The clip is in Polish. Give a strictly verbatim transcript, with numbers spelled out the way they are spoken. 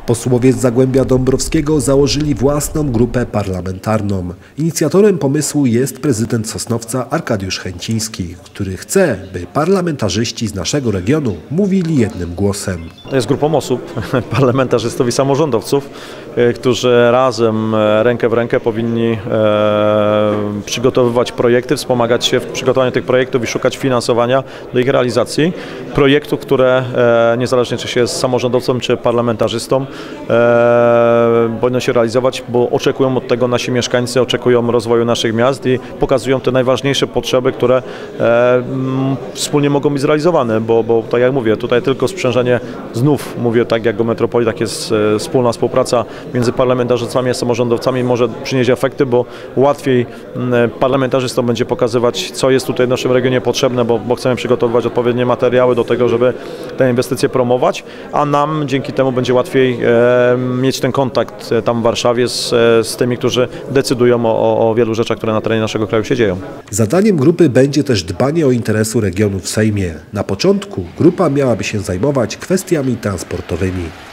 Posłowie z Zagłębia Dąbrowskiego założyli własną grupę parlamentarną. Inicjatorem pomysłu jest prezydent Sosnowca Arkadiusz Chęciński, który chce, by parlamentarzyści z naszego regionu mówili jednym głosem. To jest grupą osób, parlamentarzystów i samorządowców, którzy razem, rękę w rękę powinni e, przygotowywać projekty, wspomagać się w przygotowaniu tych projektów i szukać finansowania do ich realizacji. Projektów, które e, niezależnie czy się jest samorządowcem czy parlamentarzystą, e, powinno się realizować, bo oczekują od tego nasi mieszkańcy, oczekują rozwoju naszych miast i pokazują te najważniejsze potrzeby, które e, m, wspólnie mogą być zrealizowane, bo, bo tak jak mówię, tutaj tylko sprzężenie, znów mówię tak jak o metropolii, tak jest e, wspólna współpraca między parlamentarzystami a samorządowcami może przynieść efekty, bo łatwiej m, parlamentarzystom będzie pokazywać, co jest tutaj w naszym regionie potrzebne, bo, bo chcemy przygotowywać odpowiednie materiały do tego, żeby te inwestycje promować, a nam dzięki temu będzie łatwiej e, mieć ten kontakt tam w Warszawie z, z tymi, którzy decydują o, o wielu rzeczach, które na terenie naszego kraju się dzieją. Zadaniem grupy będzie też dbanie o interesu regionu w Sejmie. Na początku grupa miałaby się zajmować kwestiami transportowymi.